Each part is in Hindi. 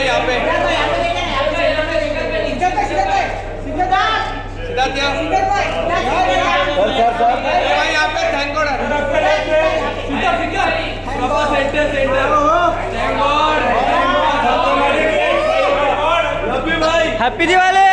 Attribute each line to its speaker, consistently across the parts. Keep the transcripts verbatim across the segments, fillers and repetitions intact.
Speaker 1: भाई यहाँ पे सिद्धार्थ भाई यहाँ पे thank god centre centre
Speaker 2: happy Diwali.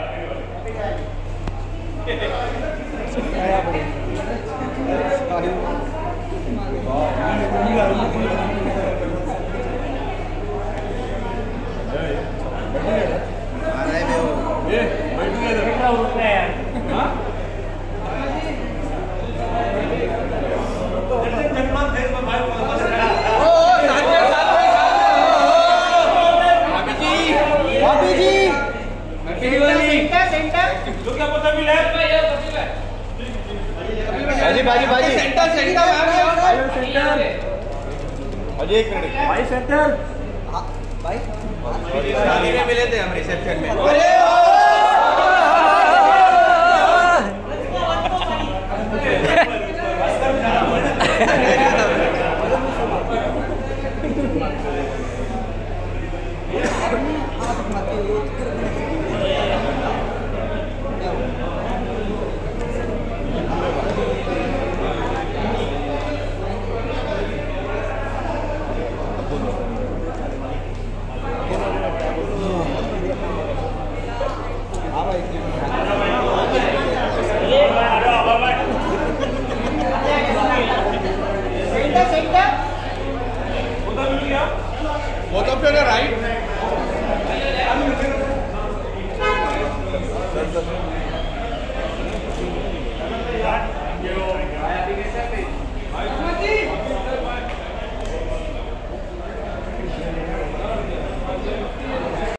Speaker 1: बाजी बाजी बाजी सेंटर सेंटर सेंटर
Speaker 2: अजय एक मिनट भाई सेंटर
Speaker 1: भाई शादी में मिले थे हम रिसेप्शन में।